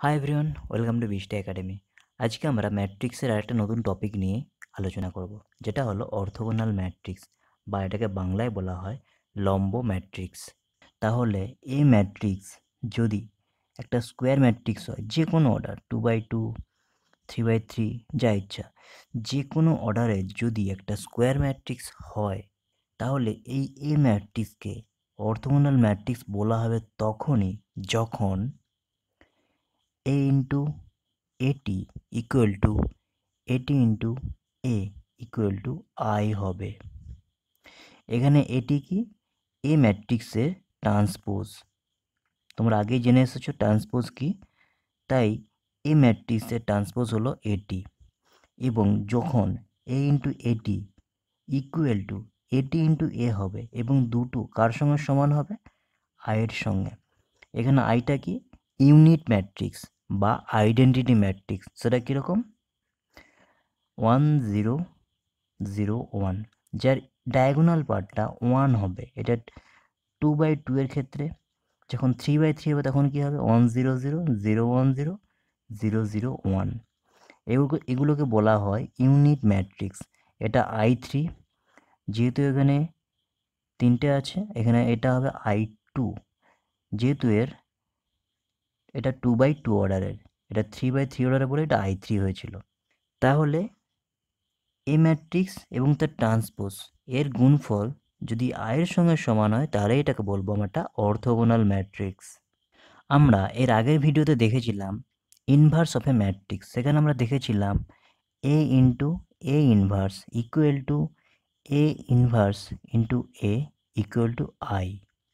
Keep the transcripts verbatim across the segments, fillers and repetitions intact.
High everyone, welcome to বিস্টি academy. আজকে আমরা ম্যাট্রিক্সের আরেকটা নতুন টপিক নিয়ে আলোচনা করব, যেটা হলো অর্থোগোনাল ম্যাট্রিক্স, বা এটাকে বাংলায় বলা হয় লম্ব ম্যাট্রিক্স। তাহলে এই ম্যাট্রিক্স যদি একটা স্কোয়ার ম্যাট্রিক্স হয়, যে কোনো order two by two, three by three, যা ইচ্ছা, যে কোনো অর্ডারে যদি একটা স্কোয়ার ম্যাট্রিক্স হয়, তাহলে এই এ ম্যাট্রিক্সকে অর্থোগোনাল ম্যাট্রিক্স বলা হবে তখনই যখন A into A T equal to A T into A equal to I হবে। এখানে এটি কি? এ ম্যাট্রিক্সের ট্রান্সপোজ। তোমরা আগেই জেনে এসেছো ট্রান্সপোজ কি। তাই এ ম্যাট্রিক্সের ট্রান্সপোজ হলো এটি, এবং যখন A into A T equal to A T into A হবে, এবং দুটো কার সঙ্গে সমান হবে? আইয়ের সঙ্গে। এখানে আইটা কি? ইউনিট ম্যাট্রিক্স বা আইডেন্টিটি ম্যাট্রিক্স। সেটা কীরকম? ওয়ান জিরো জিরো ওয়ান, যার ডায়াগোনাল পার্টটা ওয়ান হবে। এটা টু বাই টু এর ক্ষেত্রে। যখন থ্রি বাই থ্রি হবে তখন কী হবে? One zero zero zero one zero zero zero one. এগুলো এগুলোকে বলা হয় ইউনিট ম্যাট্রিক্স। এটা আই থ্রি, যেহেতু এখানে তিনটে আছে, এখানে এটা হবে আই টু, যেহেতু এর এটা টু বাই টু অর্ডারের, এটা থ্রি বাই থ্রি অর্ডারে বলে এটা আই থ্রি হয়েছিল। তাহলে এ ম্যাট্রিক্স এবং তার ট্রান্সপোজ এর গুণফল যদি আয়ের সঙ্গে সমান হয়, তাহলে এটাকে বলবো আমরা একটা অর্থোগোনাল ম্যাট্রিক্স। আমরা এর আগের ভিডিওতে দেখেছিলাম ইনভার্স অফ এ ম্যাট্রিক্স। সেখানে আমরা দেখেছিলাম A into A inverse equal to A inverse into A equal to I.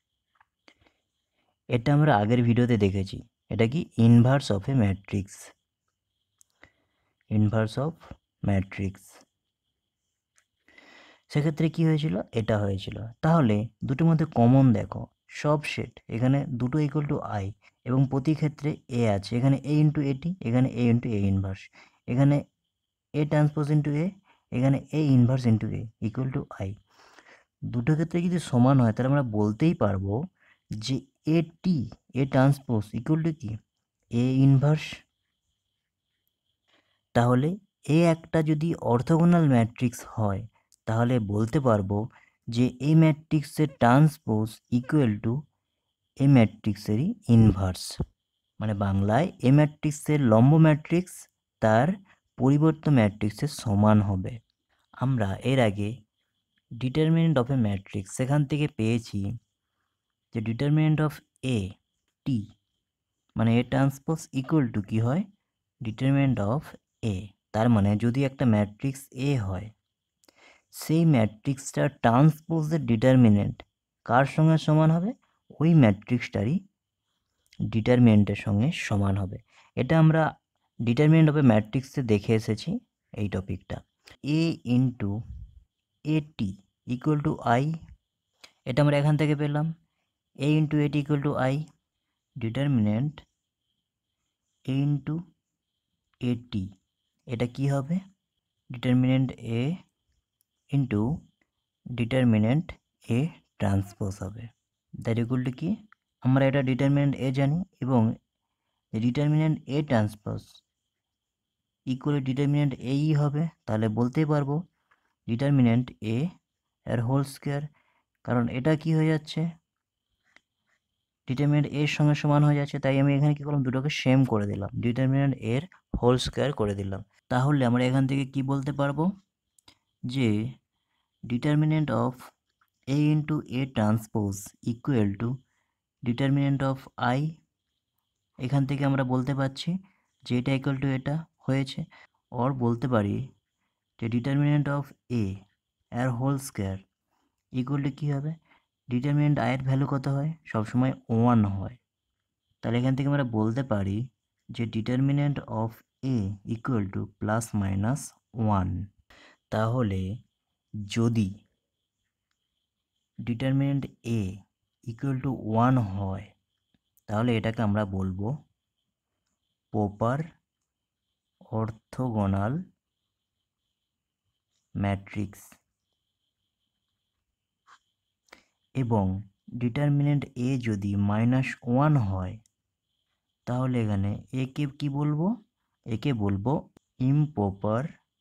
এটা আমরা আগের ভিডিওতে দেখেছি। এটা কি? Inverse of A matrix. Inverse of matrix সেক্ষেত্রে কি হয়েছিল? এটা হয়েছিল। তাহলে দুটোর মধ্যে কমন দেখো, সব সেট এখানে দুটো ইকুয়াল টু আই, এবং প্রতি ক্ষেত্রে এ আছে। এখানে এ ইন্টু এটি, এখানে এ ইন্টু এ ইনভার্স, এখানে এ ট্রান্সপোজ ইন্টু এ, এখানে A inverse into A equal to I. দুটো ক্ষেত্রে যদি সমান হয়, তাহলে আমরা বলতেই পারবো যে এটি এ ট্রান্সপোজ ইকুয়াল টু কি? A inverse. তাহলে এ একটা যদি অর্থোগোনাল ম্যাট্রিক্স হয়, তাহলে বলতে পারবো যে এই ম্যাট্রিক্সের ট্রান্সপোজ ইকুয়াল টু এ ম্যাট্রিক্সেরই ইনভার্স। মানে বাংলায় এ ম্যাট্রিক্সের লম্ব ম্যাট্রিক্স তার পরিবর্ত ম্যাট্রিক্সের সমান হবে। আমরা এর আগে ডিটারমিনেন্ট অফ এ ম্যাট্রিক্স সেখান থেকে পেয়েছি যে ডিটারমিনেন্ট অফ এ টি মানে এ ট্রান্সপোজ ইকুয়াল টু কী হয়? Determinant of A. তার মানে যদি একটা ম্যাট্রিক্স এ হয়, সেই ম্যাট্রিক্সটার ট্রান্সপোজের ডিটারমিনেন্ট কার সঙ্গে সমান হবে? ওই ম্যাট্রিক্সটারই ডিটারমিনেন্টের সঙ্গে সমান হবে। এটা আমরা ডিটারমিনেন্ট অফ এ ম্যাট্রিক্সে দেখে এসেছি এই টপিকটা। A into A T equal to I, এটা আমরা এখান থেকে পেলাম। A into A T equal to I, determinant A into A T, এটা কি হবে? Determinant A into determinant A transpose হবে। দ্যাট ইকুয়াল টু কি? আমরা এটা ডিটারমিনেন্ট এ জানি, এবং determinant A transpose equal determinant এই হবে। তাহলে বলতেই পারবো ডিটারমিনেন্ট এ এর হোল স্কোয়ার, কারণ এটা কি হয়ে যাচ্ছে? ডিটারমিনেন্ট এর সঙ্গে সমান হয়ে যাচ্ছে। তাই আমি এখানে কি করলাম? দুটোকে সেম করে দিলাম, ডিটারমিনেন্ট এর হোল স্কোয়ার করে দিলাম। তাহলে আমরা এখান থেকে কি বলতে পারবো? যে determinant of A into A transpose equal to determinant of I. এখান থেকে আমরা বলতে পারছি যে এটা ইকুয়াল টু এটা হয়েছে। অর বলতে পারি যে ডিটারমিনেন্ট অফ এ এর হোল স্কোয়ার ইকুয়াল টু কী হবে? ডিটারমিনেন্ট আয়ের ভ্যালু কত হয়? সবসময় ওয়ান হয়। তাহলে এখান থেকে আমরা বলতে পারি যে determinant of A equal to plus minus one. তাহলে যদি determinant A equal to one হয়, তাহলে এটাকে আমরা বলবো প্রপার অর্থোগোনাল ম্যাট্রিক্স। এবং ডিটারমিনেন্ট এ যদি মাইনাস ওয়ান হয়, তাহলে এখানে একে কি বলবো, একে বলবো ইমপ্রপার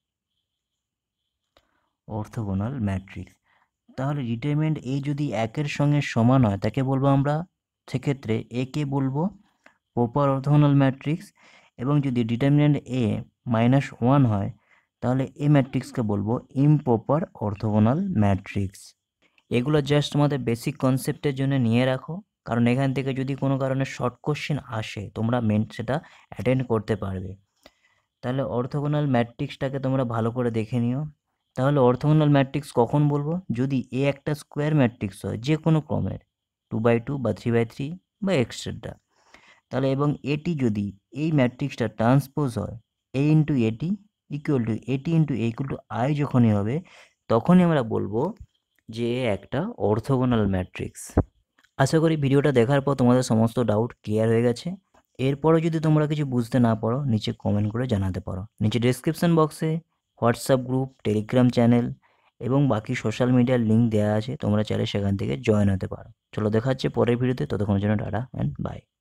অর্থোগোনাল ম্যাট্রিক্স। তাহলে ডিটারমিনেন্ট এ যদি একের সঙ্গে সমান হয় তাকে বলবো আমরা, সেক্ষেত্রে একে বলবো প্রপার অর্থোগোনাল ম্যাট্রিক্স, এবং যদি ডিটারমিনেন্ট এ মাইনাস ওয়ান হয় তাহলে এ ম্যাট্রিক্সকে বলবো ইমপ্রপার অর্থোগোনাল ম্যাট্রিক্স। এগুলো জাস্ট আমাদের বেসিক কনসেপ্টের জন্য নিয়ে রাখো, কারণ এখান থেকে যদি কোনো কারণে শর্ট কোশ্চেন আসে তোমরা মেন সেটা অ্যাটেন্ড করতে পারবে। তাহলে অর্থোগোনাল ম্যাট্রিক্সটাকে তোমরা ভালো করে দেখে নিও। তাহলে অর্থোগোনাল ম্যাট্রিক্স কখন বলবো, যদি এ একটা স্কোয়ার ম্যাট্রিক্স হয় যে কোনো ক্রমের, টু বাই টু বা থ্রি বাই থ্রি বা এক্সট্রা। তাহলে এবং এটি যদি এই ম্যাট্রিক্সটা ট্রান্সপোজ হয় A into A T equal to A T into A equal to I যখনই হবে, তখনই আমরা বলবো যে একটা অর্থোগোনাল ম্যাট্রিক্স। আশা করি ভিডিওটা দেখার পর তোমাদের সমস্ত ডাউট ক্লিয়ার হয়ে গেছে। এরপরে যদি তোমরা কিছু বুঝতে না পারো নিচে কমেন্ট করে জানাতে পারো। নিচে ডেসক্রিপশন বক্সে হোয়াটসঅ্যাপ গ্রুপ, টেলিগ্রাম চ্যানেল এবং বাকি সোশ্যাল মিডিয়ার লিঙ্ক দেওয়া আছে, তোমরা চাইলে সেখান থেকে জয়েন হতে পারো। চলো দেখা হচ্ছে পরের ভিডিওতে, ততক্ষণের জন্য টাটা অ্যান্ড বাই।